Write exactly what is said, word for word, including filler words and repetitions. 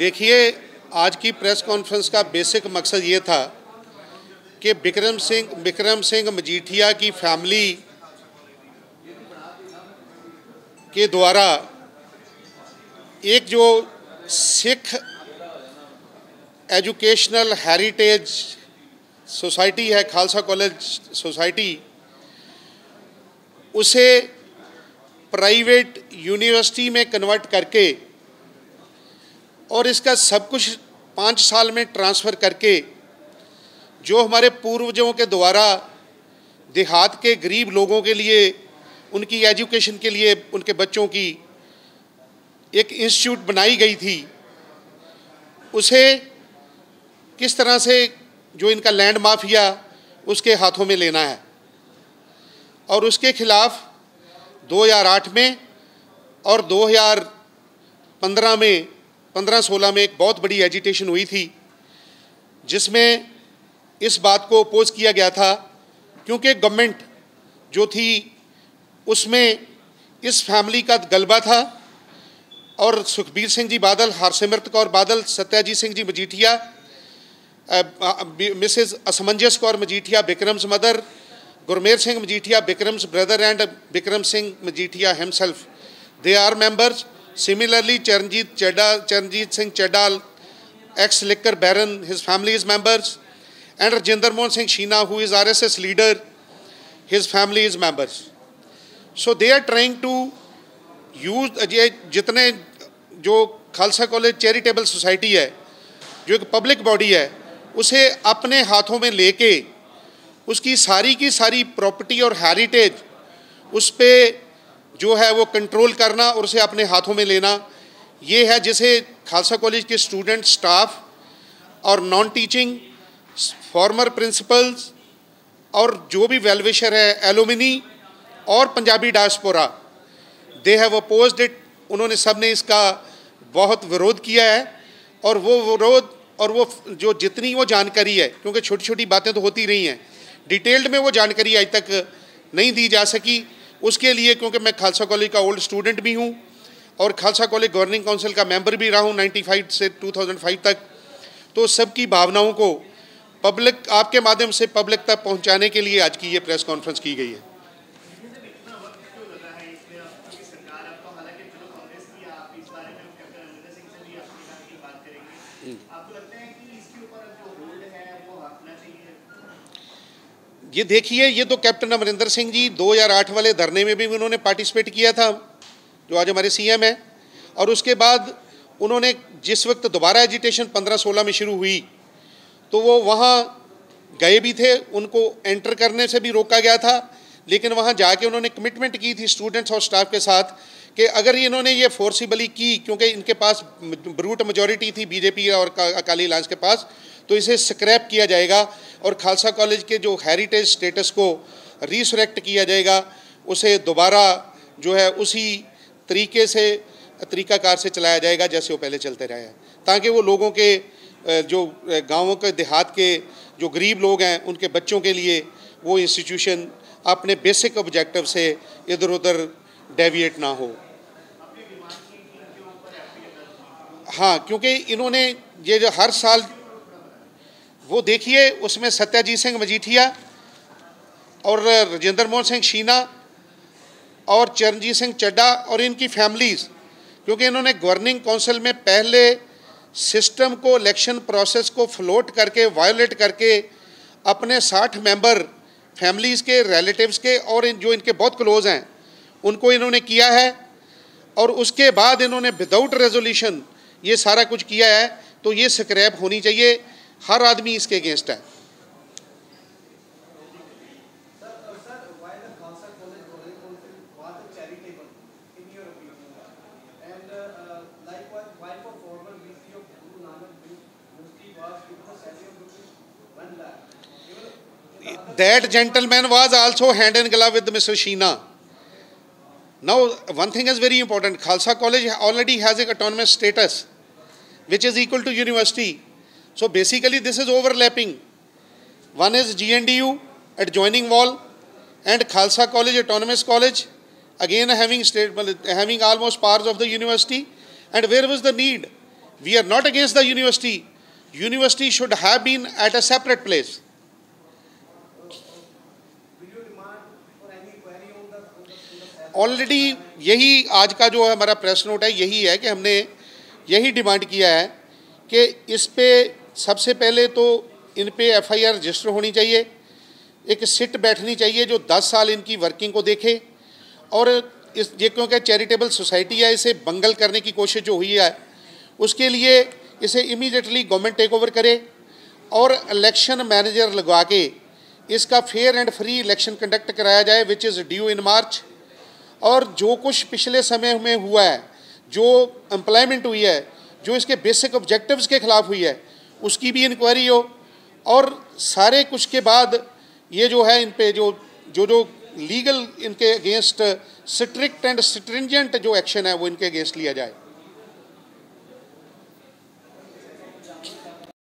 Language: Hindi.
देखिए, आज की प्रेस कॉन्फ्रेंस का बेसिक मकसद ये था कि बिक्रम सिंह बिक्रम सिंह मजीठिया की फैमिली के द्वारा एक जो सिख एजुकेशनल हेरिटेज सोसाइटी है, खालसा कॉलेज सोसाइटी, उसे प्राइवेट यूनिवर्सिटी में कन्वर्ट करके और इसका सब कुछ पाँच साल में ट्रांसफ़र करके जो हमारे पूर्वजों के द्वारा देहात के गरीब लोगों के लिए उनकी एजुकेशन के लिए उनके बच्चों की एक इंस्टीट्यूट बनाई गई थी, उसे किस तरह से जो इनका लैंड माफिया उसके हाथों में लेना है। और उसके खिलाफ दो हज़ार आठ में और दो हज़ार पंद्रह में पंद्रह सोलह में एक बहुत बड़ी एजिटेशन हुई थी, जिसमें इस बात को अपोज किया गया था क्योंकि गवर्नमेंट जो थी उसमें इस फैमिली का गलबा था और सुखबीर सिंह जी बादल, हरसिमरत कौर बादल, सत्याजीत सिंह जी मजीठिया, मिसेस असमंजस कौर मजीठिया, बिक्रम्स मदर, गुरमेर Singh Majithia, Bikram's brother and Bikram Singh Majithia himself, they are members. Similarly, Charanjit Chedda, Charanjit Singh Chedda, ex-liquor baron, his family is members, and Rajinder Mohan Singh Sheena, who is R S S leader, his family is members. So they are trying to use जितने जो खालसा कॉलेज चैरिटेबल सोसाइटी है, जो एक पब्लिक बॉडी है, उसे अपने हाथों में लेके उसकी सारी की सारी प्रॉपर्टी और हेरिटेज उस पर जो है वो कंट्रोल करना और उसे अपने हाथों में लेना, ये है जिसे खालसा कॉलेज के स्टूडेंट, स्टाफ और नॉन टीचिंग, फॉर्मर प्रिंसिपल्स और जो भी वेलविशर है, एलुमिनी और Punjabi diaspora, they have opposed it. उन्होंने सब ने इसका बहुत विरोध किया है और वो विरोध और वो जो जितनी वो जानकारी है, क्योंकि छोटी छोटी बातें तो होती रही हैं, डिटेल्ड में वो जानकारी आज तक नहीं दी जा सकी। उसके लिए क्योंकि मैं खालसा कॉलेज का ओल्ड स्टूडेंट भी हूँ और खालसा कॉलेज गवर्निंग काउंसिल का मेंबर भी रहा हूँ पचानवे से दो हज़ार पाँच तक, तो सबकी भावनाओं को पब्लिक आपके माध्यम से पब्लिक तक पहुँचाने के लिए आज की ये प्रेस कॉन्फ्रेंस की गई है। ये देखिए, ये तो कैप्टन अमरिंदर सिंह जी दो हज़ार आठ वाले धरने में भी उन्होंने पार्टिसिपेट किया था, जो आज हमारे सीएम हैं, और उसके बाद उन्होंने जिस वक्त दोबारा एजिटेशन पंद्रह सोलह में शुरू हुई तो वो वहाँ गए भी थे, उनको एंटर करने से भी रोका गया था, लेकिन वहाँ जाके उन्होंने कमिटमेंट की थी स्टूडेंट्स और स्टाफ के साथ कि अगर इन्होंने ये फोर्सिबली की, क्योंकि इनके पास ब्रूट मेजॉरिटी थी बीजेपी और अकाली अलायंस के पास, तो इसे स्क्रैप किया जाएगा और खालसा कॉलेज के जो हेरिटेज स्टेटस को रिसरेक्ट किया जाएगा, उसे दोबारा जो है उसी तरीके से तरीकाकार से चलाया जाएगा जैसे वो पहले चलते रहे हैं, ताकि वो लोगों के जो गांवों के देहात के जो गरीब लोग हैं उनके बच्चों के लिए वो इंस्टीट्यूशन अपने बेसिक ऑब्जेक्टिव से इधर उधर डेविएट ना हो। हाँ, क्योंकि इन्होंने ये जो हर साल वो देखिए, उसमें सत्याजीत सिंह मजीठिया और राजेंद्र मोहन सिंह शीना और चरणजीत सिंह चड्ढा और इनकी फैमिलीज़, क्योंकि इन्होंने गवर्निंग काउंसिल में पहले सिस्टम को, इलेक्शन प्रोसेस को फ्लोट करके, वायोलेट करके अपने साठ मेंबर फैमिलीज़ के, रिलेटिव्स के और इन जो इनके बहुत क्लोज हैं उनको इन्होंने किया है, और उसके बाद इन्होंने विदाउट रेजोल्यूशन ये सारा कुछ किया है, तो ये स्क्रैप होनी चाहिए। हर आदमी इसके अगेंस्ट है। That gentleman was also hand in glove with Mister Sheena. Now, one thing is very important. Khalsa College already has an autonomous status, which is equal to university. So basically, this is overlapping. One is G N D U, adjoining wall, and Khalsa College, autonomous college, again having state, having almost powers of the university. And where was the need? We are not against the university. University should have been at a separate place. Already यही आज का जो हमारा प्रेस नोट है, यही है कि हमने यही डिमांड किया है कि इस पे सबसे पहले तो इन पे एफ आई आर रजिस्टर होनी चाहिए, एक सिट बैठनी चाहिए जो दस साल इनकी वर्किंग को देखे, और इस ये क्योंकि चैरिटेबल सोसाइटी है, इसे बंगल करने की कोशिश जो हुई है उसके लिए इसे इमीडिएटली गवर्नमेंट टेक ओवर करे और इलेक्शन मैनेजर लगवा के इसका fair and free election conduct कराया जाए, विच इज़ ड्यू इन मार्च। और जो कुछ पिछले समय में हुआ है, जो एम्प्लॉयमेंट हुई है, जो इसके बेसिक ऑब्जेक्टिव्स के खिलाफ हुई है, उसकी भी इंक्वायरी हो, और सारे कुछ के बाद ये जो है इन पे जो जो जो लीगल इनके अगेंस्ट स्ट्रिक्ट एंड स्ट्रिंजेंट जो एक्शन है वो इनके अगेंस्ट लिया जाए।